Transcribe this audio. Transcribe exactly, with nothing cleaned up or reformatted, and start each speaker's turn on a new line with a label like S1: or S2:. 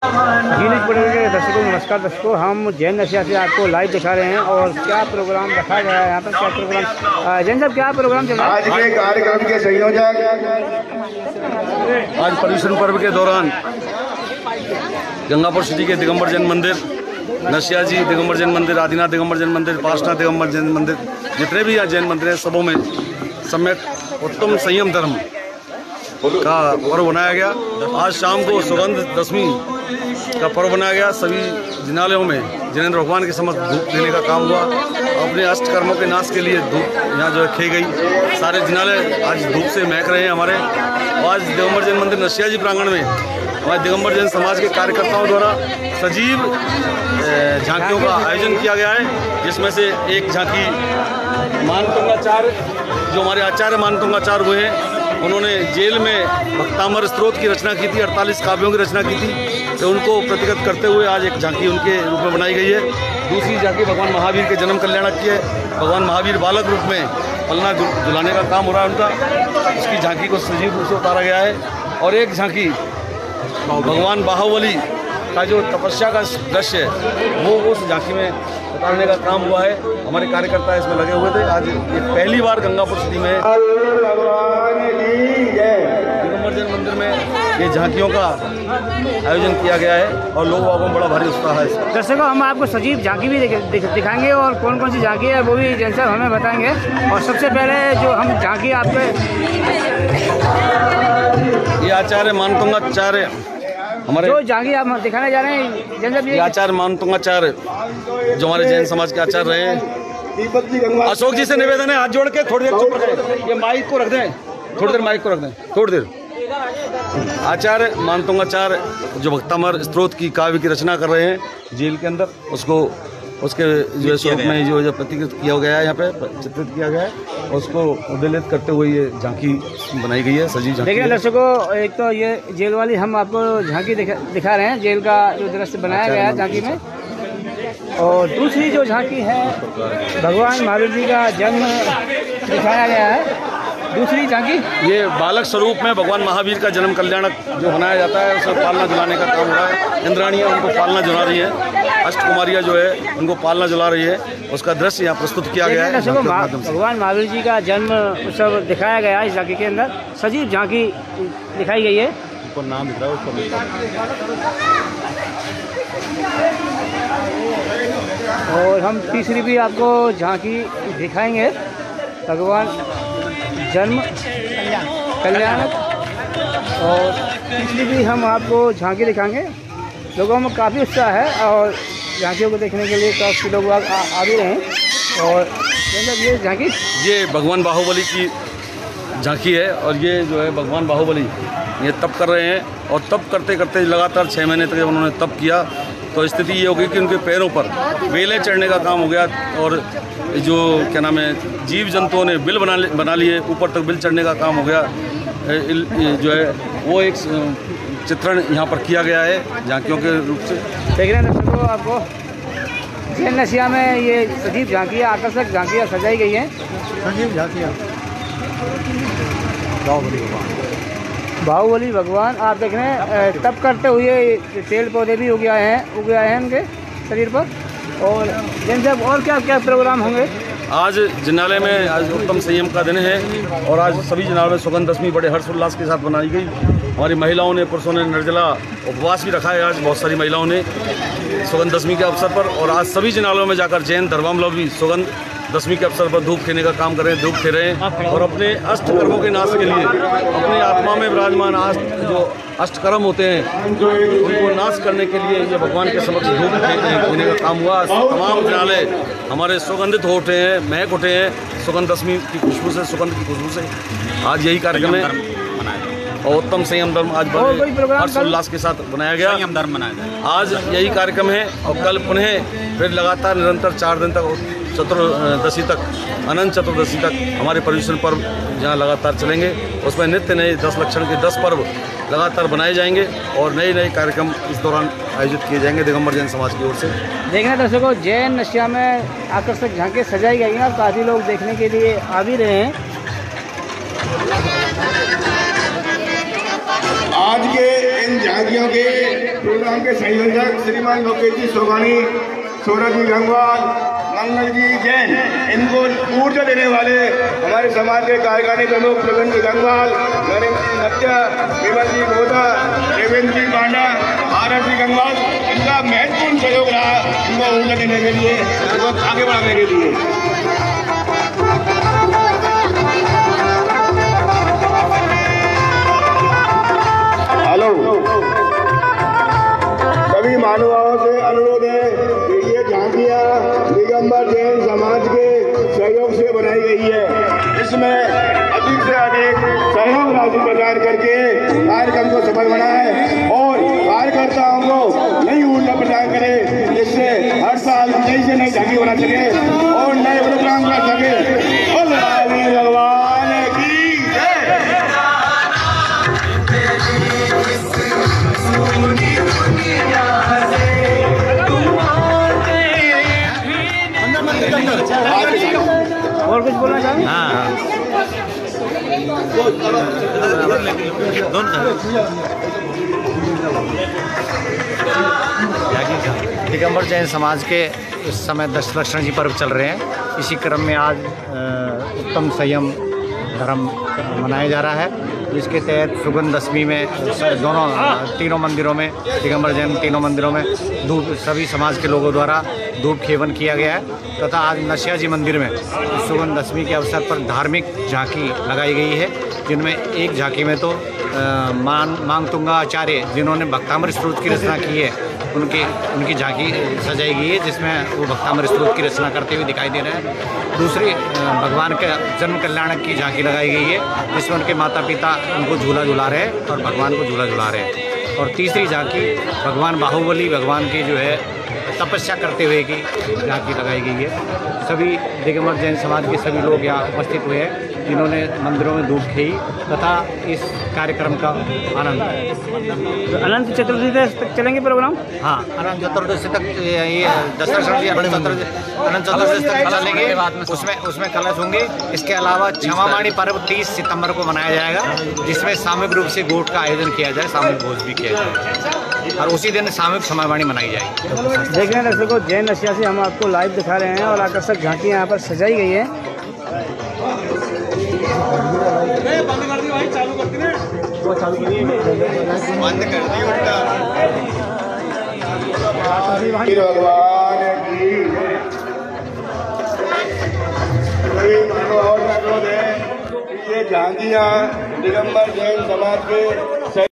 S1: जी news पढ़ने के दर्शकों नमस्कार। दर्शकों, हम जैन नशिया से आपको लाइव दिखा रहे हैं और क्या प्रोग्राम रखा गया है यहाँ पर। क्या प्रोग्राम जैन साहब, क्या प्रोग्राम चल रहा है
S2: आज के कार्यक्रम के संयोजक?
S3: आज पर्यूषण पर्व के दौरान गंगापुर सिटी के दिगंबर जैन मंदिर, नशिया जी दिगंबर जैन मंदिर, आदिनाथ दिगंबर जैन मंदिर, पार्श्वनाथ दिगंबर जैन मंदिर, जितने भी यहाँ जैन मंदिर हैं सबों में सम्यक उत्तम संयम धर्म का पर्व बनाया गया। आज शाम को सुगंध दशमी का पर्व बनाया गया। सभी जिनालयों में जिनेंद्र भगवान के समक्ष धूप देने का काम हुआ। अपने अष्ट कर्मों के नाश के लिए धूप यहाँ जो है खे गई। सारे जिनालय आज धूप से महक रहे हैं हमारे। आज दिगंबर जैन मंदिर नशिया जी प्रांगण में हमारे दिगंबर जैन समाज के कार्यकर्ताओं द्वारा सजीव झांकियों का आयोजन किया गया है, जिसमें से एक झांकी मानतुंगाचार्य, जो हमारे आचार्य मानतुंगाचार्य हुए हैं, उन्होंने जेल में भक्तामर स्तोत्र की रचना की थी, अड़तालीस काव्यों की रचना की थी, तो उनको प्रतिगत करते हुए आज एक झांकी उनके रूप में बनाई गई है। दूसरी झांकी भगवान महावीर के जन्म कल्याणक की है। भगवान महावीर बालक रूप में पलना झुलाने का काम हो रहा है उनका, उसकी झांकी को सजीव रूप से उतारा गया है। और एक झांकी भगवान बाहुबली का जो तपस्या का दृश्य है वो उस झांकी में उतारने का काम हुआ है। हमारे कार्यकर्ता इसमें लगे हुए थे। आज ये पहली बार गंगापुर सिटी में दिगंबर जैन मंदिर में ये झांकियों का आयोजन किया गया है और लोगों को बड़ा भारी उत्साह है।
S1: दर्शकों, हम आपको सजीव झांकी भी दिख, दिख, दिखाएंगे और कौन कौन सी झांकी है वो भी जैन साहब हमें बताएंगे। और सबसे पहले जो हम झांकी आपके
S3: ये आचार्य मानतुंगाचार्य हमारे
S1: जो झांकी आप दिखाने जा रहे हैं जैन साहब, ये
S3: आचार्य मानतुंगाचार्य जो हमारे जैन समाज के आचार्य रहे हैं। अशोक जी से निवेदन है, हाथ जोड़ के थोड़ी देर चुप रहे। ये माइक को रख दें, थोड़ी देर माइक को रख दें, थोड़ी देर। आचार्य मानतुंगाचार्य जो भक्तामर स्तोत्र की काव्य की रचना कर रहे हैं जेल के अंदर, उसको उसके जो स्वरूप में जो जो प्रतिकृत किया गया है, यहाँ पे चित्रित किया गया है, उसको उद्दलित करते हुए ये झांकी बनाई गई है, सजीव झांकी।
S1: देखिए दर्शकों, एक तो ये जेल वाली हम आपको झांकी दिखा, दिखा रहे हैं, जेल का जो दृश्य बनाया गया है झांकी में। और दूसरी जो झांकी है भगवान महावीर जी का जन्म दिखाया गया है। दूसरी झांकी
S3: ये बालक स्वरूप में भगवान महावीर का जन्म कल्याणक जो मनाया जाता है, उसे पालना झुलाने का काम हो रहा है। इंद्राणियाँ उनको पालना झुला रही हैं, अष्टकुमारियाँ जो है उनको पालना झुला रही है, उसका दृश्य यहाँ प्रस्तुत किया गया है।
S1: भगवान महावीर जी का जन्म उत्सव दिखाया गया है इस झांकी के अंदर। सजीव झांकी दिखाई गई है।
S3: ऊपर नाम दिख रहा है उसका।
S1: और हम तीसरी भी आपको झांकी दिखाएंगे, भगवान जन्म कल्याणक। और तीसरी भी हम आपको झांकी दिखाएंगे। लोगों में काफ़ी उत्साह है और झांकियों को देखने के लिए काफ़ी लोग आ, आ भी रहे हैं। और ये झांकी
S3: ये भगवान बाहुबली की झांकी है और ये जो है भगवान बाहुबली ये तप कर रहे हैं और तप करते करते लगातार छः महीने तक उन्होंने तप किया, तो स्थिति ये हो गई कि उनके पैरों पर बेलें चढ़ने का काम हो गया और जो क्या नाम है जीव जंतुओं ने बिल बना बना लिए, ऊपर तक बिल चढ़ने का काम हो गया। जो है वो एक चित्रण यहाँ पर किया गया है झांकियों के रूप से।
S1: देख रहे हैं दर्शकों, आपको जैन नशिया में ये सजीव झांकियाँ, आकर्षक झांकियाँ सजाई गई हैं।
S2: सजीव झांकियाँ
S1: बाहुबली भगवान आप देख रहे हैं तप करते हुए, पेड़ पौधे भी उग आए हैं उग आए हैं उनके शरीर पर। और जैन साहब, और क्या क्या प्रोग्राम होंगे?
S3: आज जिनालय में आज उत्तम संयम का दिन है और आज सभी जिनालय में सुगंध दशमी बड़े हर्षोल्लास के साथ बनाई गई। हमारी महिलाओं ने, पुरुषों ने निर्जला उपवास भी रखा है। आज बहुत सारी महिलाओं ने सुगंध दशमी के अवसर पर, और आज सभी जिनालयों में जाकर जैन धर्मावलंबी सुगंध दशमी के अवसर पर धूप खेने का काम कर रहे हैं, धूप खे रहे हैं और अपने अष्ट कर्मों के नाश के लिए अपनी आत्मा में विराजमान अष्ट जो अष्टकर्म होते हैं उनको नाश करने के लिए ये भगवान के समक्ष धूप खेने का काम हुआ। तमाम जिनालय हमारे सुगंधित हो उठे हैं, महक उठे हैं सुगंध दशमी की खुशबू से, सुगंध की खुशबू से। आज यही कार्यक्रम है और उत्तम संयम धर्म आज बड़े हर्षोल्लास के साथ बनाया गया। संयम धर्म मनाया गया। आज यही कार्यक्रम है और कल पुनः फिर लगातार निरंतर चार दिन तक चतुर्दशी तक, अनंत चतुर्दशी तक हमारे पर्यूषण पर्व जहाँ लगातार चलेंगे। उसमें नित्य नए दस लक्षण के दस पर्व लगातार बनाए जाएंगे और नए नए कार्यक्रम इस दौरान आयोजित किए जाएंगे दिगंबर जैन समाज की ओर से।
S1: देखना दर्शकों, जैन नशिया में आकर्षक झांकियाँ सजाई गई हैं और काफ़ी लोग देखने के लिए आ भी रहे हैं।
S2: आज के इन झांकियों के प्रोग्राम के संयोजक श्रीमान लोकेश जी सोगानी, सौरभ जी गंगवाल, मंगल जी जैन, इनको ऊर्जा देने वाले हमारे समाज के कार्यकारी प्रमुख प्रवीण जी गंगवाल, नरेंद्र नत्या, विमल जी मोदा, देवेंद्र जी पांडा, भारत जी गंगवाल, इनका महत्वपूर्ण सहयोग रहा इनको ऊर्जा देने के लिए, इनको आगे बढ़ाने के लिए। हेलो, सभी महानुभावों से अनुरोध है कि ये झांकियां दिगंबर जैन समाज के सहयोग से बनाई गई है। इसमें अधिक से अधिक सहयोग राशि प्रदान करके कार्यक्रम को सफल बनाए और कार्यकर्ताओं को नई ऊर्जा प्रदान करें, जिससे हर साल नई से नई झांकी बना सके और नए प्रोग्राम कर सके। भगवान की जय।
S1: और कुछ बोलना चाहेंगे?
S4: हाँ दिगंबर जैन समाज के इस समय दशलक्षण जी पर्व चल रहे हैं। इसी क्रम में आज उत्तम संयम धर्म मनाया जा रहा है, जिसके तहत सुगंध दशमी में दोनों तीनों मंदिरों में, दिगंबर जैन तीनों मंदिरों में धूप सभी समाज के लोगों द्वारा धूप खेवन किया गया है तथा आज नशिया जी मंदिर में सुगंध दशमी के अवसर पर धार्मिक झांकी लगाई गई है, जिनमें एक झांकी में तो मान मांगतुंगा आचार्य जिन्होंने भक्तामृत स्तोत्र की रचना की है, उनकी उनकी झांकी सजाई गई है, जिसमें वो भक्तामृत स्तोत्र की रचना करते हुए दिखाई दे रहे हैं। दूसरी भगवान के जन्म कल्याणक की झांकी लगाई गई है, जिसमें उनके माता पिता उनको झूला झुला रहे हैं और भगवान को झूला झुला रहे हैं। और तीसरी झांकी भगवान बाहुबली भगवान की जो है तपस्या करते हुए की झांकी लगाई गई है। सभी दिगंबर जैन समाज के सभी लोग यहाँ उपस्थित हुए हैं, जिन्होंने मंदिरों में धूप खी तथा इस कार्यक्रम का आनंद।
S1: तो अनंत चतुर्दशी तक चलेंगे प्रोग्राम?
S4: हाँ, अनंत चतुर्दशी तक ये दशलक्षण अनंत चतुर्दशी तक चलेंगे। उसमें उसमें कलश होंगे। इसके अलावा क्षमामाणी पर्व तीस सितंबर को मनाया जाएगा, जिसमें सामूहिक रूप से गोट का आयोजन किया जाए, सामूहिक भोज भी किया जाए और उसी दिन सामूहिक क्षमामाणी मनाई जाएगी।
S1: देख रहे हैं दर्शकों, जैन नशिया से हम आपको लाइव दिखा रहे हैं और आकर्षक झांकियाँ यहाँ पर सजाई गई है।
S3: बंद कर दी भाई, चालू कर दी ना, वो चालू कर दी, बंद कर दी उल्टा।
S2: भगवान की ये झांकियां दिगंबर जैन समाज के